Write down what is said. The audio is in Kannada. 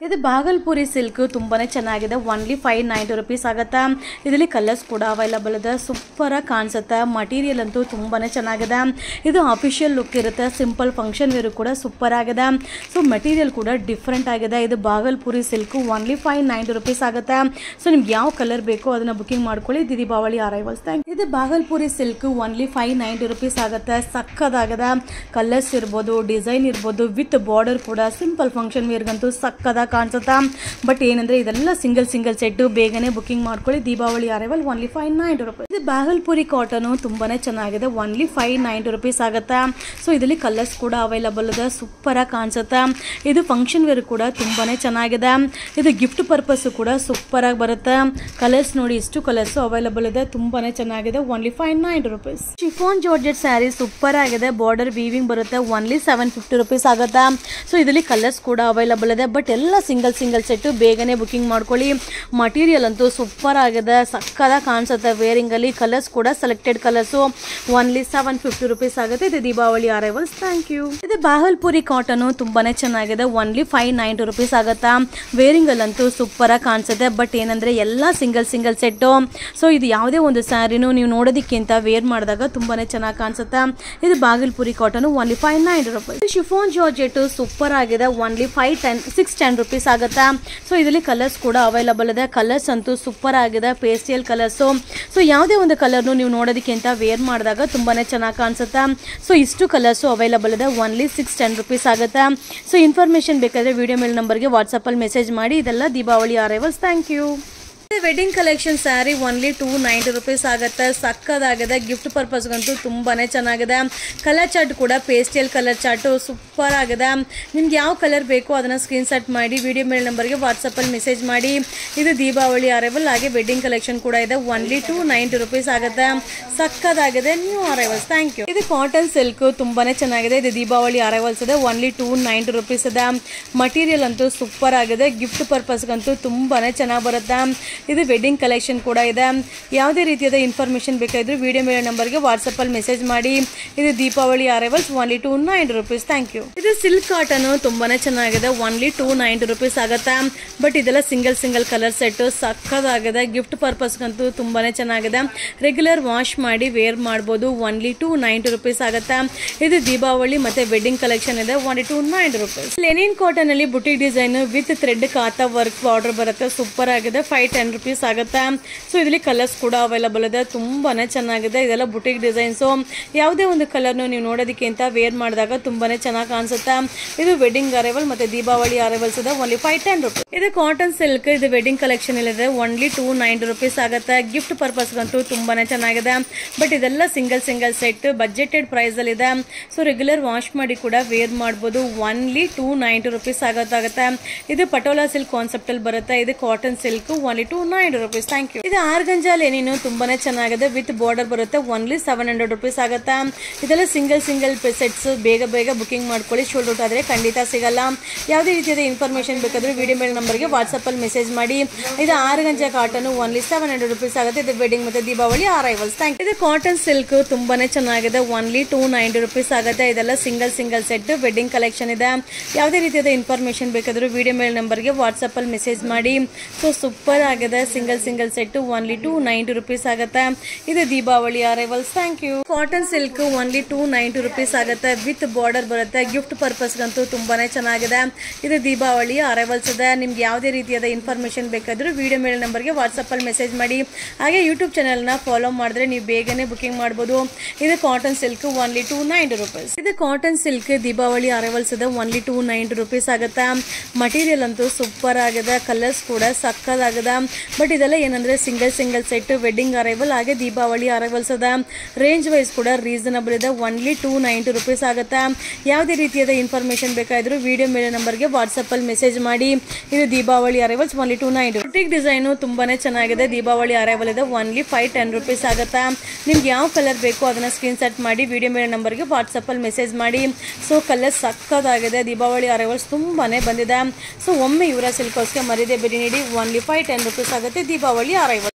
ಇದು ಬಾಗಲ್ಪುರಿ ಸಿಲ್ಕ್ ತುಂಬಾನೇ ಚೆನ್ನಾಗಿದೆ. ಓನ್ಲಿ 590 rupees ಆಗುತ್ತೆ. ಇದರಲ್ಲಿ ಕಲರ್ಸ್ ಕೂಡ ಅವೈಲಬಲ್ ಇದೆ. ಸೂಪರ್ ಆಗಿ ಕಾಣಿಸುತ್ತೆ. ಮಟೀರಿಯಲ್ ಅಂತೂ ತುಂಬಾನೇ ಚೆನ್ನಾಗಿದೆ. ಇದು ಅಫಿಷಿಯಲ್ ಲುಕ್ ಇರುತ್ತೆ. ಸಿಂಪಲ್ ಫಂಕ್ಷನ್ ವೇರ್ ಕೂಡ ಸೂಪರ್ ಆಗಿದೆ. ಸೊ ಮಟೀರಿಯಲ್ ಕೂಡ ಡಿಫ್ರೆಂಟ್ ಆಗಿದೆ. ಇದು ಬಾಗಲ್ಪುರಿ ಸಿಲ್ಕ್ ಓನ್ಲಿ 590 rupees ಆಗುತ್ತೆ. ಸೊ ನಿಮ್ಗೆ ಯಾವ ಕಲರ್ ಬೇಕೋ ಅದನ್ನ ಬುಕಿಂಗ್ ಮಾಡ್ಕೊಳ್ಳಿ. ದೀಪಾವಳಿ ಅರೈವಲ್ಸ್. ಇದು ಬಾಗಲ್ಪುರಿ ಸಿಲ್ಕ್ ಓನ್ಲಿ 590 rupees ಆಗುತ್ತೆ. ಸಕ್ಕದಾಗಿದೆ. ಕಲರ್ಸ್ ಇರ್ಬೋದು, ಡಿಸೈನ್ ಇರ್ಬೋದು, ವಿತ್ ಬಾರ್ಡರ್ ಕೂಡ ಸಿಂಪಲ್ ಫಂಕ್ಷನ್ ವೇರ್ಗಂತೂ ಸಕ್ಕದಾಗಿ ಕಾಣಿಸುತ್ತಾ. ಬಟ್ ಏನಂದ್ರೆ ಇದೆಲ್ಲ ಸಿಂಗಲ್ ಸೆಟ್. ಬೇಗನೆ ಬುಕಿಂಗ್ ಮಾಡ್ಕೊಳ್ಳಿ. Deepavali arrival only 590 rupees. ಇದು ಬಾಗಲ್ಪುರಿ ಕಾಟನ್ ತುಂಬಾನೇ ಚೆನ್ನಾಗಿದೆ. ಓನ್ಲಿ 590 rupees ಆಗುತ್ತೆ. ಸೊ ಇದರಲ್ಲಿ ಕಲರ್ಸ್ ಕೂಡ ಅವೈಲಬಲ್ ಇದೆ. ಸೂಪರ್ ಆಗಿ ಕಾಣಿಸುತ್ತೆ. ಇದು ಫಂಕ್ಷನ್ ವೇರ್ ಕೂಡ ತುಂಬಾನೇ ಚೆನ್ನಾಗಿದೆ. ಇದು ಗಿಫ್ಟ್ ಪರ್ಪಸ್ ಕೂಡ ಸೂಪರ್ ಆಗಿ ಬರುತ್ತೆ. ಕಲರ್ಸ್ ನೋಡಿ, ಇಷ್ಟು ಕಲರ್ಸ್ ಅವೈಲಬಲ್ ಇದೆ. ತುಂಬಾನೇ ಚೆನ್ನಾಗಿದೆ. Only 590 rupees. Chiffon georgette sari super ಆಗಿದೆ. ಬಾರ್ಡರ್ ವೀವಿಂಗ್ ಬರುತ್ತೆ. ಓನ್ಲಿ 750 rupees ಆಗುತ್ತೆ. ಸೊ ಇದರಲ್ಲಿ ಕಲರ್ಸ್ ಕೂಡ ಅವೈಲಬಲ್ ಇದೆ. ಬಟ್ ಎಲ್ಲ ಸಿಂಗಲ್ ಸೆಟ್. ಬೇಗನೆ ಬುಕಿಂಗ್ ಮಾಡ್ಕೊಳ್ಳಿ. ಮಟೀರಿಯಲ್ ಅಂತೂ ಸೂಪರ್ ಆಗಿದೆ. ಸಕ್ಕದಾಗಿ ಕಾಣಿಸುತ್ತೆ ವೇರಿಂಗ್ ಅಲ್ಲಿ. ಕಲರ್ಸ್ ಕೂಡ ಸೆಲೆಕ್ಟೆಡ್ ಕಲರ್ಸ್. ಓನ್ಲಿ 750 rupees ಆಗುತ್ತೆ. ಇದು ದೀಪಾವಳಿ ಅರೈವಲ್ಸ್. Thank you. ಇದು ಬಾಗಲ್ಪುರಿ ಕಾಟನ್ ತುಂಬಾನೇ ಚೆನ್ನಾಗಿದೆ. ಓನ್ಲಿ 590 rupees ಆಗುತ್ತೆ. ವೇರಿಂಗ್ ಅಲ್ಲಂತೂ ಸೂಪರ್ ಆಗಿ ಕಾಣಿಸುತ್ತೆ. ಬಟ್ ಏನಂದ್ರೆ ಎಲ್ಲ ಸಿಂಗಲ್ ಸೆಟ್. ಸೊ ಇದು ಯಾವುದೇ ಒಂದು ಸ್ಯಾರಿನೂ ನೀವು ನೋಡೋದಕ್ಕಿಂತ ವೇರ್ ಮಾಡಿದಾಗ ತುಂಬಾನೇ ಚೆನ್ನಾಗಿ ಕಾಣಿಸುತ್ತೆ. ಇದು Bhagalpuri cotton only 590 rupees. Chiffon georgette super ಆಗಿದೆ. ಓನ್ಲಿ 610 rupees ಆಗುತ್ತೆ. ಸೊ ಇದರಲ್ಲಿ ಕಲರ್ಸ್ ಕೂಡ ಅವೈಲಬಲ್ ಇದೆ. ಕಲರ್ಸ್ ಅಂತೂ ಸೂಪರ್ ಆಗಿದೆ. Pastel colours. ಸೊ ಯಾವುದೇ ಒಂದು ಕಲರ್ನು ನೀವು ನೋಡೋದಕ್ಕಿಂತ ವೇರ್ ಮಾಡಿದಾಗ ತುಂಬಾನೇ ಚೆನ್ನಾಗಿ ಕಾಣಿಸುತ್ತೆ. ಸೊ ಇಷ್ಟು ಕಲರ್ಸ್ ಅವೈಲಬಲ್ ಇದೆ. ಓನ್ಲಿ 610 rupees ಆಗುತ್ತೆ. ಸೊ ಇನ್ಫಾರ್ಮೇಶನ್ ಬೇಕಾದ್ರೆ ವಿಡಿಯೋ ಮೇಲ್ ನಂಬರ್ಗೆ ವಾಟ್ಸಪ್ ಅಲ್ಲಿ ಮೆಸೇಜ್ ಮಾಡಿ. ಇದೆಲ್ಲ Deepavali arrivals. Thank you. Wedding collection sari only 290 rupees ಆಗುತ್ತೆ. ಸಕ್ಕದಾಗಿದೆ. ಗಿಫ್ಟ್ ಪರ್ಪಸ್ಗಂತೂ ತುಂಬಾನೇ ಚೆನ್ನಾಗಿದೆ. ಕಲರ್ ಚಾರ್ಟ್ ಕೂಡ ಪೇಸ್ಟಲ್ ಕಲರ್ ಚಾರ್ಟ್ ಸೂಪರ್ ಆಗಿದೆ. ನಿಮ್ಗೆ ಯಾವ ಕಲರ್ ಬೇಕೋ ಅದನ್ನ ಸ್ಕ್ರೀನ್ ಶಾಟ್ ಮಾಡಿ ವಿಡಿಯೋ ಮೇಲ್ ನಂಬರ್ಗೆ ವಾಟ್ಸಪ್ ಅಲ್ಲಿ ಮೆಸೇಜ್ ಮಾಡಿ. ಇದು ದೀಪಾವಳಿ ಅರೈವಲ್. ಹಾಗೆ ವೆಡ್ಡಿಂಗ್ ಕಲೆಕ್ಷನ್ ಕೂಡ ಇದೆ. ಓನ್ಲಿ 290 rupees ಆಗುತ್ತೆ. ಸಕ್ಕದಾಗಿದೆ. New arrivals. Thank you. ಇದು ಕಾಟನ್ ಸಿಲ್ಕ್ ತುಂಬಾನೇ ಚೆನ್ನಾಗಿದೆ. ಇದು ದೀಪಾವಳಿ ಅರೈವಲ್ಸ್ ಇದೆ. ಓನ್ಲಿ 290 rupees ಇದೆ. ಮಟೀರಿಯಲ್ ಅಂತೂ ಸೂಪರ್ ಆಗಿದೆ. ಗಿಫ್ಟ್ ಪರ್ಪಸ್ಗಂತೂ ತುಂಬಾನೇ ಚೆನ್ನಾಗಿ ಬರುತ್ತೆ. ಇದು ವೆಡ್ಡಿಂಗ್ ಕಲೆಕ್ಷನ್ ಕೂಡ ಇದೆ. ಯಾವುದೇ ರೀತಿಯಾದ ಇನ್ಫಾರ್ಮೇಶನ್ ಬೇಕಾದರೂ ವಿಡಿಯೋ ಮೇಲೆ ನಂಬರ್ಗೆ ವಾಟ್ಸಪ್ ಅಲ್ಲಿ ಮೆಸೇಜ್ ಮಾಡಿ. ಇದು Deepavali arrivals. Only 290 rupees. Thank you. ಇದು ಸಿಲ್ಕ್ ಕಾಟನ್ ತುಂಬಾನೇ ಚೆನ್ನಾಗಿದೆ. ಓನ್ಲಿ 290 rupees ಆಗುತ್ತೆ. ಬಟ್ ಇದೆಲ್ಲ ಸಿಂಗಲ್ ಕಲರ್ ಸೆಟ್. ಸಕ್ಕದಾಗಿದೆ. ಗಿಫ್ಟ್ ಪರ್ಪಸ್ಗಂತೂ ತುಂಬಾನೇ ಚೆನ್ನಾಗಿದೆ. ರೆಗ್ಯುಲರ್ ವಾಶ್ ಮಾಡಿ ವೇರ್ ಮಾಡಬಹುದು. ಓನ್ಲಿ 290 rupees ಆಗುತ್ತೆ. ಇದು ದೀಪಾವಳಿ ಮತ್ತೆ ವೆಡ್ಡಿಂಗ್ ಕಲೆಕ್ಷನ್ ಇದೆ. Only 290 rupees. ಲೆನಿನ್ ಕಾಟನ್ ಅಲ್ಲಿ boutique design with thread Kantha work border ಬರುತ್ತೆ. ಸೂಪರ್ ಆಗಿದೆ. 510 rupees ಆಗುತ್ತೆ. ಸೊ ಇದರಲ್ಲಿ ಕಲರ್ಸ್ ಕೂಡ ಅವೈಲಬಲ್ ಇದೆ. ತುಂಬಾನೇ ಚೆನ್ನಾಗಿದೆ. ಇದೆಲ್ಲ ಬುಟಿಕ್ ಡಿಸೈನ್ಸ್. ಯಾವುದೇ ಒಂದು ಕಲರ್ ನೀವು ನೋಡೋದಕ್ಕಿಂತ ವೇರ್ ಮಾಡಿದಾಗ ತುಂಬಾನೇ ಚೆನ್ನಾಗಿ ಕಾಣಿಸುತ್ತೆ. ಇದು ವೆಡ್ಡಿಂಗ್ ಅರೈವಲ್ ಮತ್ತೆ ದೀಪಾವಳಿ ಅರೈವಲ್ಸ್ ಇದೆ. Only 510 rupees. ಇದು ಕಾಟನ್ ಸಿಲ್ಕ್. ಇದು ವೆಡ್ಡಿಂಗ್ ಕಲೆಕ್ಷನ್ ಇದೆ. ಓನ್ಲಿ 290 rupees ಆಗುತ್ತೆ. ಗಿಫ್ಟ್ ಪರ್ಪಸ್ಗಂತೂ ತುಂಬಾನೇ ಚೆನ್ನಾಗಿದೆ. ಬಟ್ ಇದೆಲ್ಲ ಸಿಂಗಲ್ ಸೆಟ್. ಬಜೆಟೆಡ್ ಪ್ರೈಸ್ ಅಲ್ಲಿ ಇದೆ. ಸೊ ರೆಗ್ಯುಲರ್ ವಾಶ್ ಮಾಡಿ ಕೂಡ ವೇರ್ ಮಾಡಬಹುದು. ಓನ್ಲಿ 290 rupees ಆಗುತ್ತೆ. ಇದು ಪಟೋಲಾ ಸಿಲ್ಕ್ ಕಾನ್ಸೆಪ್ಟ್ ಅಲ್ಲಿ ಬರುತ್ತೆ. ಇದು cotton silk. Only 290 rupees. Thank you. ಇದು ಆರ್ಗಂಜಾ ಲೆನಿನ್ ತುಂಬಾನೇ ಚೆನ್ನಾಗಿದೆ. ವಿತ್ ಬಾರ್ಡರ್ ಬರುತ್ತೆ. ಓನ್ಲಿ 700 rupees ಆಗುತ್ತೆ. ಇದೆಲ್ಲ ಸಿಂಗಲ್ ಸೆಟ್ಸ್. ಬೇಗ ಬುಕಿಂಗ್ ಮಾಡ್ಕೊಳ್ಳಿ. ಶೋಲ್ಡ್ ಔಟ್ ಆದ್ರೆ ಖಂಡಿತ ಸಿಗಲ್ಲ. ಯಾವುದೇ ರೀತಿಯಾದ ಇನ್ಫಾರ್ಮೇಶನ್ ಬೇಕಾದ್ರೆ ವಿಡಿಯೋ ಮೇಲ್ ನಂಬರ್ಗೆ ವಾಟ್ಸಪ್ ಅಲ್ಲಿ ಮೆಸೇಜ್ ಮಾಡಿ. ಇದು ಆರ್ಗಂಜಾ ಕಾಟನ್. ಓನ್ಲಿ 700 rupees ಆಗುತ್ತೆ. ಇದು ವೆಡ್ಡಿಂಗ್ ಮತ್ತೆ ದೀಪಾವಳಿ ಅರೈವಲ್ಸ್. Thank you. ಇದು ಕಾಟನ್ ಸಿಲ್ಕ್ ತುಂಬಾನೇ ಚೆನ್ನಾಗಿದೆ. ಓನ್ಲಿ 290 rupees ಆಗುತ್ತೆ. ಇದೆಲ್ಲ ಸಿಂಗಲ್ ಸೆಟ್. ವೆಡ್ಡಿಂಗ್ ಕಲೆಕ್ಷನ್ ಇದೆ. ಯಾವುದೇ ರೀತಿಯಾದ ಇನ್ಫಾರ್ಮೇಶನ್ ಬೇಕಾದ್ರೂ ವಿಡಿಯೋ ಮೇಲ್ ನಂಬರ್ಗೆ ವಾಟ್ಸಪ್ ಅಲ್ಲಿ ಮೆಸೇಜ್ ಮಾಡಿ. ಸೊ ಸೂಪರ್ ಆಗಿದೆ. Single set. ಓನ್ಲಿ 290 rupees ಆಗುತ್ತೆ. ಇದು Deepavali arrivals. Thank you. Cotton silk only 290 rupees ಆಗುತ್ತೆ. ವಿತ್ ಬಾರ್ಡರ್ ಬರುತ್ತೆ. ಗಿಫ್ಟ್ ಪರ್ಪಸ್ಗಂತೂ ತುಂಬಾನೇ ಚೆನ್ನಾಗಿದೆ. ಇದು ದೀಪಾವಳಿ ಅರೈವಲ್ಸ್ ಇದೆ. ನಿಮ್ಗೆ ಯಾವುದೇ ರೀತಿಯಾದ ಇನ್ಫಾರ್ಮೇಶನ್ ಬೇಕಾದ್ರೂ ವಿಡಿಯೋ ಮೇಲ್ ನಂಬರ್ಗೆ ವಾಟ್ಸಪ್ ಅಲ್ಲಿ ಮೆಸೇಜ್ ಮಾಡಿ. ಹಾಗೆ ಯೂಟ್ಯೂಬ್ ಚಾನೆಲ್ ನ ಫಾಲೋ ಮಾಡಿದ್ರೆ ನೀವು ಬೇಗನೆ ಬುಕಿಂಗ್ ಮಾಡಬಹುದು. ಇದು ಕಾಟನ್ ಸಿಲ್ಕ್. Only 290 rupees. ಇದು ಕಾಟನ್ ಸಿಲ್ಕ್ ದೀಪಾವಳಿ ಅರೈವಲ್ಸ್ ಇದೆ. ಓನ್ಲಿ 290 rupees ಆಗುತ್ತೆ. ಮಟೀರಿಯಲ್ ಅಂತೂ ಸೂಪರ್ ಆಗಿದೆ. ಕಲರ್ಸ್ ಕೂಡ ಸಕ್ಕದಾಗಿದೆ. ಬಟ್ ಇದೆಲ್ಲ ಏನಂದ್ರೆ ಸಿಂಗಲ್ ಸೆಟ್. ವೆಡ್ಡಿಂಗ್ ಅರೈವಲ್ ಹಾಗೆ ದೀಪಾವಳಿ ಅರೈವಲ್ಸ್ ಅದ. ರೇಂಜ್ ವೈಸ್ ಕೂಡ ರೀಸನಬಲ್ ಇದೆ. ಓನ್ಲಿ 290 rupees ಆಗುತ್ತೆ. ಯಾವುದೇ ರೀತಿಯಾದ ಇನ್ಫಾರ್ಮೇಶನ್ ಬೇಕಾದ್ರೂ ವಿಡಿಯೋ ಮೇಲೆ ನಂಬರ್ಗೆ ವಾಟ್ಸಪ್ ಅಲ್ಲಿ ಮೆಸೇಜ್ ಮಾಡಿ. ಇದು Deepavali arrivals. Only 290. Boutique design ತುಂಬಾನೇ ಚೆನ್ನಾಗಿದೆ. ದೀಪಾವಳಿ ಅರೈವಲ್ ಇದೆ. ಓನ್ಲಿ 510 rupees ಆಗುತ್ತೆ. ನಿಮ್ಗೆ ಯಾವ ಕಲರ್ ಬೇಕೋ ಅದನ್ನ ಸ್ಕ್ರೀನ್ ಶಾಟ್ ಮಾಡಿ ವಿಡಿಯೋ ಮೇಲೆ ನಂಬರ್ಗೆ ವಾಟ್ಸಪ್ ಅಲ್ಲಿ ಮೆಸೇಜ್ ಮಾಡಿ. ಸೊ ಕಲರ್ ಸಕ್ಕದಾಗಿದೆ. ದೀಪಾವಳಿ ಅರೈವಲ್ಸ್ ತುಂಬಾನೇ ಬಂದಿದೆ. ಸೊ ಒಮ್ಮೆ ಯುವರಾಜ್ ಸಿಲ್ಕ್ ಹೌಸ್ಗೆ ಮರಿದೇ ಭೇಟಿ ನೀಡಿ. ಓನ್ಲಿ 510 rupees ಆಗುತ್ತೆ. ದೀಪಾವಳಿ ಅರೈವಲ್.